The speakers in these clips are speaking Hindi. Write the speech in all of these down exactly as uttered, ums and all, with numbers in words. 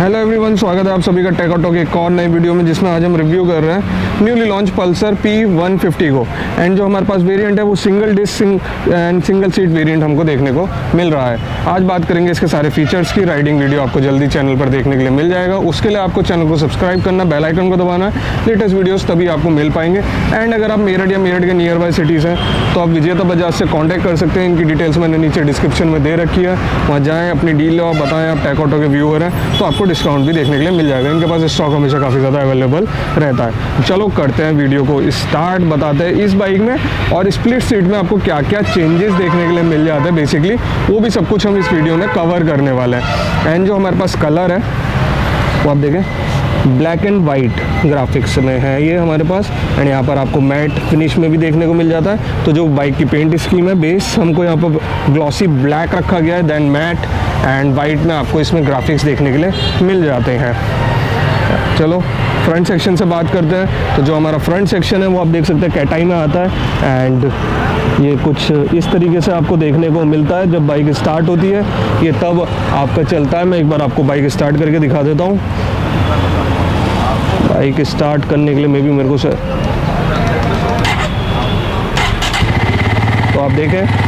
हेलो एवरीवन, स्वागत है आप सभी का टेक ऑटो के एक और नई वीडियो में, जिसमें आज हम रिव्यू कर रहे हैं newly launch Pulsar P one fifty को। एंड जो हमारे पास वेरिएंट है वो single disc and single seat variant हमको देखने को मिल रहा है। आज बात करेंगे इसके सारे फीचर्स की। राइडिंग वीडियो आपको जल्दी चैनल पर देखने के लिए मिल जाएगा। उसके लिए आपको चैनल को सब्सक्राइब करना, बेल आइकन को दबाना है, लेटेस्ट वीडियोज़ तभी आपको मिल पाएंगे। एंड अगर आप मेरठ या मेरठ के नियर बाय सिटीज़ हैं तो आप विजेता बजाज से कॉन्टैक्ट कर सकते हैं। इनकी डिटेल्स मैंने नीचे डिस्क्रिप्शन में दे रखी है, वहाँ जाएँ, अपनी डील लो, बताएँ आप टेक ऑटो के व्यूअर हैं तो आपको डिस्काउंट भी देखने के लिए मिल जाएगा। इनके पास स्टॉक हमेशा काफ़ी ज़्यादा अवेलेबल रहता है। चलो करते हैं वीडियो को स्टार्ट, बताते हैं इस बाइक में और स्प्लिट सीट में आपको क्या क्या चेंजेस देखने के लिए मिल जाते हैं। बेसिकली वो भी सब कुछ हम इस वीडियो में कवर करने वाले हैं। एंड जो हमारे पास कलर है वो आप देखें ब्लैक एंड वाइट ग्राफिक्स में है ये हमारे पास। एंड यहाँ पर आपको मैट फिनिश में भी देखने को मिल जाता है। तो जो बाइक की पेंट स्कीम है, बेस हमको यहाँ पर ग्लॉसी ब्लैक रखा गया है, देन मैट एंड वाइट में आपको इसमें ग्राफिक्स देखने के लिए मिल जाते हैं। चलो फ्रंट सेक्शन से बात करते हैं। तो जो हमारा फ्रंट सेक्शन है वो आप देख सकते हैं कैटाई में आता है। एंड ये कुछ इस तरीके से आपको देखने को मिलता है। जब बाइक स्टार्ट होती है ये तब आपका चलता है। मैं एक बार आपको बाइक स्टार्ट करके दिखा देता हूँ। बाइक स्टार्ट करने के लिए मे भी मेरे को सर तो आप देखें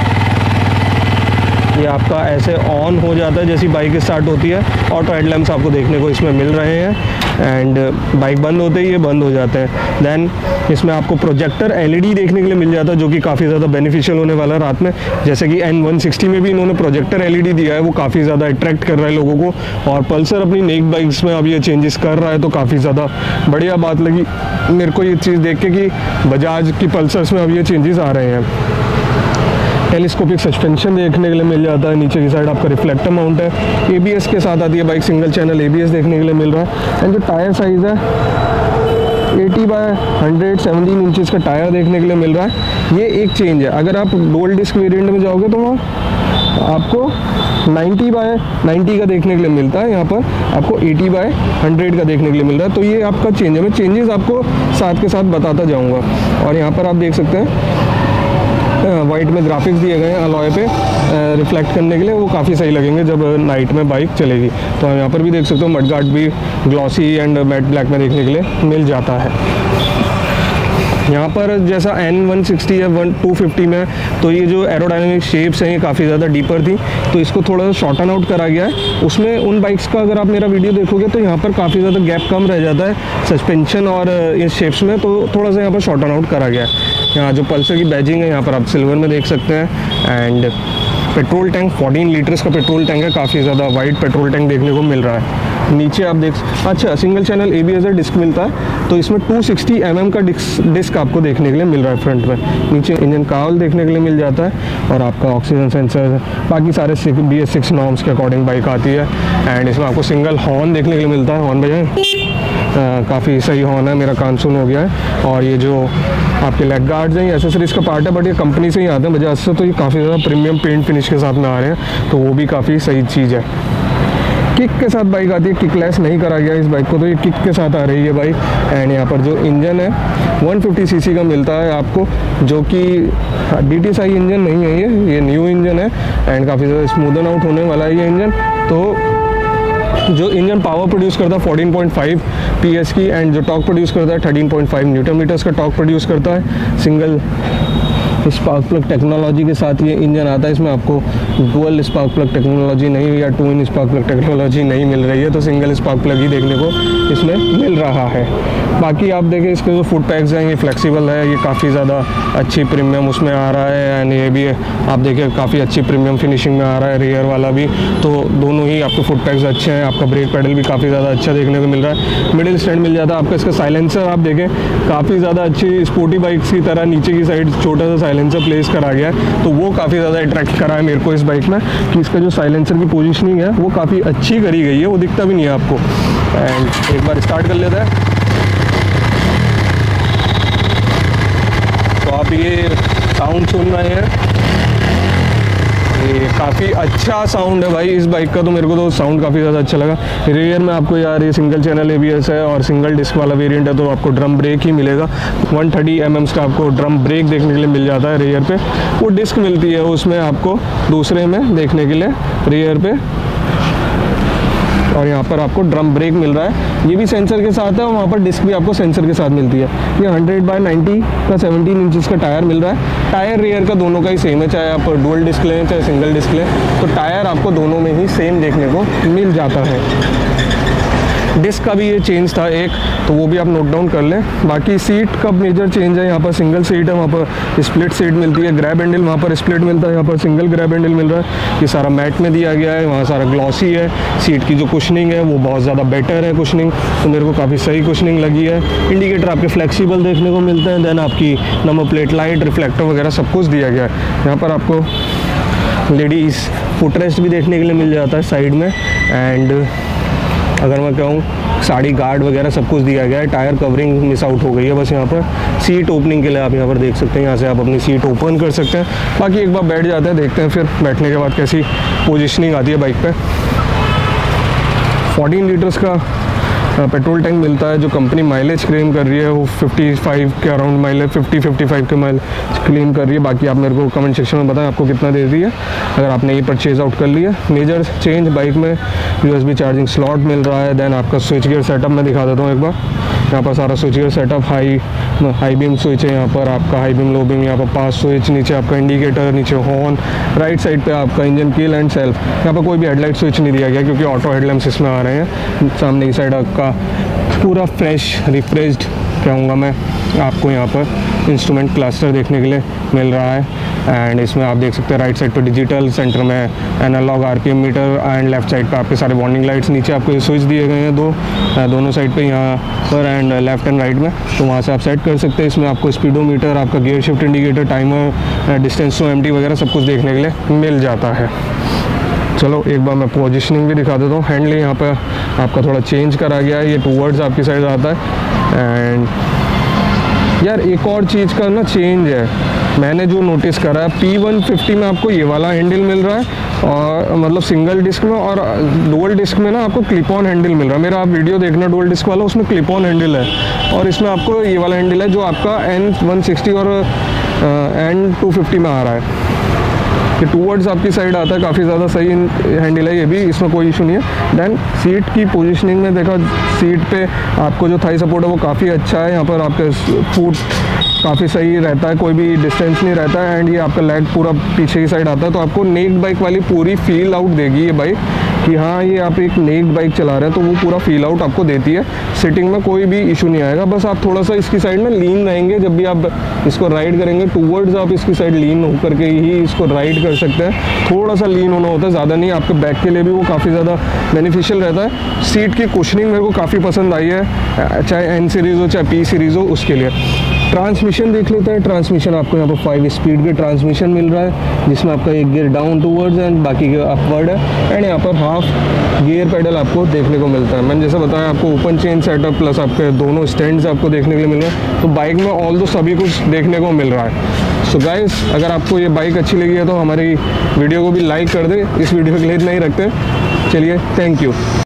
ये आपका ऐसे ऑन हो जाता है जैसी बाइक स्टार्ट होती है। ऑटो हेडलैम्प्स आपको देखने को इसमें मिल रहे हैं। एंड बाइक बंद होते ही ये बंद हो जाते हैं। देन इसमें आपको प्रोजेक्टर एलईडी देखने के लिए मिल जाता है, जो कि काफ़ी ज़्यादा बेनिफिशियल होने वाला है रात में। जैसे कि एन वन सिक्सटी में भी इन्होंने प्रोजेक्टर एलईडी दिया है, वो काफ़ी ज़्यादा अट्रैक्ट कर रहा है लोगों को। और पल्सर अपनी नेक बाइक्स में अब ये चेंजेस कर रहा है, तो काफ़ी ज़्यादा बढ़िया बात लगी मेरे को ये चीज़ देख के कि बजाज की पल्सर्स में अब ये चेंजेस आ रहे हैं। टेलीस्कोपिक सस्पेंशन देखने के लिए मिल जाता है। नीचे की साइड आपका रिफ्लेक्टर माउंट है। एबीएस के साथ आती है बाइक, सिंगल चैनल एबीएस देखने के लिए मिल रहा है। एंड जो टायर साइज़ है अस्सी बाय एक सौ सत्रह इंचेस का टायर देखने के लिए मिल रहा है। ये एक चेंज है। अगर आप डुअल डिस्क वेरिएंट में जाओगे तो वहाँ आपको नब्बे बाय नब्बे का देखने के लिए मिलता है, यहाँ पर आपको अस्सी बाय सौ का देखने के लिए मिल रहा है। तो ये आपका चेंज है। मैं चेंजेस आपको साथ के साथ बताता जाऊँगा। और यहाँ पर आप देख सकते हैं वाइट में ग्राफिक्स दिए गए हैं अलॉय पे रिफ्लेक्ट करने के लिए, वो काफ़ी सही लगेंगे जब नाइट में बाइक चलेगी। तो हम यहाँ पर भी देख सकते हो मडगार्ड भी ग्लॉसी एंड मैट ब्लैक में देखने के लिए मिल जाता है। यहाँ पर जैसा एन वन सिक्सटी या वन टू फिफ्टी में तो ये जो एरोडायनेमिक शेप्स हैं ये काफ़ी ज़्यादा डीपर थी, तो इसको थोड़ा सा शॉर्टन आउट करा गया है। उसमें उन बाइक्स का अगर आप मेरा वीडियो देखोगे तो यहाँ पर काफ़ी ज़्यादा गैप कम रह जाता है सस्पेंशन और इस शेप्स में, तो थोड़ा सा यहाँ पर शॉर्टन आउट करा गया है। यहाँ जो पल्सर की बैजिंग है यहाँ पर आप सिल्वर में देख सकते हैं। एंड पेट्रोल टैंक चौदह लीटर्स का पेट्रोल टैंक है, काफ़ी ज़्यादा वाइड पेट्रोल टैंक देखने को मिल रहा है। नीचे आप देख अच्छा सिंगल चैनल एबीएस डिस्क मिलता है, तो इसमें टू सिक्सटी एम एम का डिस्क डिस्क आपको देखने के लिए मिल रहा है फ्रंट में। नीचे इंजन कावल देखने के लिए मिल जाता है और आपका ऑक्सीजन सेंसर, बाकी सारे बी एस सिक्स नॉर्म्स के अकॉर्डिंग बाइक आती है। एंड इसमें आपको सिंगल हॉर्न देखने के लिए मिलता है। हॉर्न बजाएं, काफ़ी सही हॉर्न है, मेरा कान सुन हो गया है। और ये जो आपके लेग गार्ड्स हैं ये एसेसरीज का पार्ट है, बट ये कंपनी से ही आते हैं बजाज से, तो ये काफ़ी ज़्यादा प्रीमियम पेंट फिनिश के साथ में आ रहे हैं, तो वो भी काफ़ी सही चीज़ है। किक के साथ बाइक आती है, किकलेस नहीं करा गया इस बाइक को, तो ये किक के साथ आ रही है बाइक। एंड यहाँ पर जो इंजन है वन फिफ्टी सीसी का मिलता है आपको, जो कि D T S I engine नहीं है, ये ये न्यू इंजन है। एंड काफ़ी ज़्यादा स्मूदन आउट होने वाला है ये इंजन। तो जो इंजन पावर प्रोड्यूस करता है चौदह पॉइंट पाँच पीएस की, एंड जो टॉर्क प्रोड्यूस करता है तेरह पॉइंट पाँच न्यूटन मीटर्स का टॉर्क प्रोड्यूस करता है। सिंगल स्पार्क प्लग टेक्नोलॉजी के साथ ये इंजन आता है। इसमें आपको डुअल स्पार्क प्लग टेक्नोलॉजी नहीं या twin spark plug technology नहीं मिल रही है, तो सिंगल स्पार्क प्लग ही देखने को इसमें मिल रहा है। बाकी आप देखें इसके जो फुट पैक्स हैं ये फ्लेक्सिबल है, ये काफ़ी ज़्यादा अच्छी प्रीमियम उसमें आ रहा है। एंड ये भी आप देखें काफ़ी अच्छी प्रीमियम फिनिशिंग में आ रहा है, रियर वाला भी। तो दोनों ही आपके फुट पैक्स अच्छे हैं। आपका ब्रेक पैडल भी काफ़ी ज़्यादा अच्छा देखने को मिल रहा है। मिडिल स्टैंड मिल जाता है आपका। इसका साइलेंसर आप देखें काफ़ी ज़्यादा अच्छी स्पोर्टी बाइक्स की तरह नीचे की साइड छोटा सा साइलेंसर प्लेस करा गया है, तो वो काफ़ी ज़्यादा अट्रैक्ट करा है मेरे को इस बाइक में कि इसका जो साइलेंसर की पोजीशनिंग है वो काफ़ी अच्छी करी गई है, वो दिखता भी नहीं है आपको। एंड एक बार स्टार्ट कर लेता है तो आप ये साउंड सुन रहे हैं, ये काफ़ी अच्छा साउंड है भाई इस बाइक का। तो मेरे को तो साउंड काफ़ी ज़्यादा अच्छा लगा। रियर में आपको यार ये सिंगल चैनल एबीएस है और सिंगल डिस्क वाला वेरिएंट है, तो आपको ड्रम ब्रेक ही मिलेगा। एक सौ तीस एम एम का आपको ड्रम ब्रेक देखने के लिए मिल जाता है रियर पे। वो डिस्क मिलती है उसमें आपको दूसरे में देखने के लिए रियर पे। और यहाँ पर आपको ड्रम ब्रेक मिल रहा है, ये भी सेंसर के साथ है और वहाँ पर डिस्क भी आपको सेंसर के साथ मिलती है। ये हंड्रेड बाई नाइन्टी का सेवनटीन इंचज़ का टायर मिल रहा है। टायर रियर का दोनों का ही सेम है, चाहे आप डुअल डिस्क लें चाहे सिंगल डिस्क लें, तो टायर आपको दोनों में ही सेम देखने को मिल जाता है। डिस्क का भी ये चेंज था एक, तो वो भी आप नोट डाउन कर लें। बाकी सीट का मेजर चेंज है, यहाँ पर सिंगल सीट है, वहाँ पर स्प्लिट सीट मिलती है। ग्रैब हैंडल वहाँ पर स्प्लिट मिलता है, यहाँ पर सिंगल ग्रैब हैंडल मिल रहा है। ये सारा मैट में दिया गया है, वहाँ सारा ग्लॉसी है। सीट की जो कुशनिंग है वो बहुत ज़्यादा बेटर है कुशनिंग, तो मेरे को काफ़ी सही कुशनिंग लगी है। इंडिकेटर आपके फ्लेक्सिबल देखने को मिलते हैं। देन आपकी नंबर प्लेट लाइट, रिफ्लेक्टर वगैरह सब कुछ दिया गया है। यहाँ पर आपको लेडीज़ फुटरेस्ट भी देखने के लिए मिल जाता है साइड में। एंड अगर मैं कहूँ साड़ी गार्ड वगैरह सब कुछ दिया गया है। टायर कवरिंग मिस आउट हो गई है बस यहाँ पर। सीट ओपनिंग के लिए आप यहाँ पर देख सकते हैं, यहाँ से आप अपनी सीट ओपन कर सकते हैं। बाकी एक बार बैठ जाते हैं, देखते हैं फिर बैठने के बाद कैसी पोजीशनिंग आती है बाइक पे। फोर्टीन लीटर्स का पेट्रोल टैंक मिलता है। जो कंपनी माइलेज क्लेम कर रही है वो पचपन के अराउंड माइलेज, पचास पचपन के माइलेज क्लेम कर रही है। बाकी आप मेरे को कमेंट सेक्शन में बताएं आपको कितना दे रही है अगर आपने ये परचेज आउट कर लिया। मेजर चेंज बाइक में यूएसबी चार्जिंग स्लॉट मिल रहा है। देन आपका स्विच गियर सेटअप मैं दिखा देता हूँ एक बार। यहाँ पर सारा switch gear setup, high high beam switch है यहाँ पर आपका, हाई बीम लो बीम, यहाँ पर पास स्विच, नीचे आपका इंडिकेटर, नीचे हॉर्न, राइट साइड पे आपका इंजन कील एंड सेल्फ। यहाँ पर कोई भी हेडलाइट स्विच नहीं दिया गया क्योंकि ऑटो हेडलैम्प्स इसमें आ रहे हैं। सामने की साइड आपका पूरा फ्रेश रिफ्रेश्ड कहूँगा मैं, आपको यहाँ पर इंस्ट्रूमेंट क्लस्टर देखने के लिए मिल रहा है। एंड इसमें आप देख सकते हैं राइट साइड पे डिजिटल, सेंटर में analogue RPM meter and left side पे आपके सारे वार्निंग लाइट्स। नीचे आपको ये स्विच दिए गए हैं दो दोनों साइड पे, यहाँ पर एंड लेफ्ट एंड राइट में, तो वहाँ से आप सेट कर सकते हैं। इसमें आपको स्पीडोमीटर, आपका gear shift indicator, timer, distance to empty वगैरह सब कुछ देखने के लिए मिल जाता है। चलो एक बार मैं पोजीशनिंग भी दिखा देता हूँ। हैंडल यहाँ पर आपका थोड़ा चेंज करा गया है, ये टूवर्ड्स आपकी साइड आता है। एंड यार एक और चीज़ का ना चेंज है मैंने जो नोटिस करा है, पी वन फिफ्टी में आपको ये वाला हैंडल मिल रहा है और मतलब सिंगल डिस्क में, और डुअल डिस्क में ना आपको क्लिप ऑन हैंडल मिल रहा है। मेरा आप वीडियो देखना डुअल डिस्क वाला, उसमें क्लिप ऑन हैंडल है और इसमें आपको ये वाला हैंडल है जो आपका एन वन सिक्सटी और एन टू फिफ्टी में आ रहा है। ये टूवर्ड्स आपकी साइड आता है, काफ़ी ज़्यादा सही हैंडल है ये भी, इसमें कोई इशू नहीं है। देन सीट की पोजीशनिंग में देखा, सीट पे आपको जो थाई सपोर्ट है वो काफ़ी अच्छा है। यहाँ पर आपके फुट काफ़ी सही रहता है, कोई भी डिस्टेंस नहीं रहता है। एंड ये आपका लेग पूरा पीछे की साइड आता है, तो आपको नेक्ड बाइक वाली पूरी फील आउट देगी ये बाइक कि हाँ ये आप एक नेक्ड बाइक चला रहे हैं, तो वो पूरा फील आउट आपको देती है। सिटिंग में कोई भी इशू नहीं आएगा, बस आप थोड़ा सा इसकी साइड में लीन रहेंगे जब भी आप इसको राइड करेंगे। टूवर्ड्स आप इसकी साइड लीन होकर के ही इसको राइड कर सकते हैं। थोड़ा सा लीन होना होता है, ज़्यादा नहीं। आपके बैक के लिए भी वो काफ़ी ज़्यादा बेनिफिशियल रहता है। सीट की कुशनिंग मेरे को काफ़ी पसंद आई है, चाहे एन सीरीज़ हो चाहे पी सीरीज़ हो उसके लिए। ट्रांसमिशन देख लेते हैं। ट्रांसमिशन आपको यहाँ पर फाइव स्पीड के ट्रांसमिशन मिल रहा है, जिसमें आपका एक गियर डाउन टूवर्ड्स एंड बाकी के अपवर्ड है। एंड यहाँ पर हाफ गियर पेडल आपको देखने को मिलता है। मैंने जैसे बताया आपको ओपन चेन सेटअप प्लस आपके दोनों स्टैंड्स आपको देखने के लिए मिल रहे हैं, तो बाइक में ऑल दो सभी कुछ देखने को मिल रहा है। सो गाइस, अगर आपको ये बाइक अच्छी लगी है तो हमारी वीडियो को भी लाइक कर दे। इस वीडियो के लिए इतना ही रखते हैं। चलिए, थैंक यू।